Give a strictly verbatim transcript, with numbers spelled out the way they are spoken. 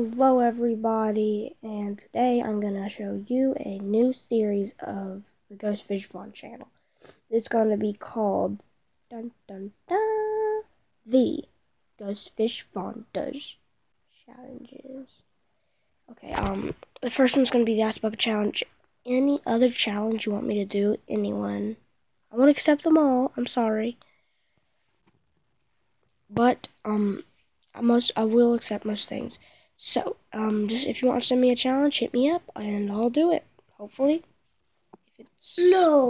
Hello everybody, and today I'm gonna show you a new series of the Ghostfish Vaughan channel. It's gonna be called dun dun dun the Ghostfish Vaughan Does Challenges. Okay, um the first one's gonna be the Ice Bucket Challenge. Any other challenge you want me to do, anyone. I won't accept them all, I'm sorry. But um I most I will accept most things. So, um, just if you want to send me a challenge, hit me up and I'll do it. Hopefully. If it's no.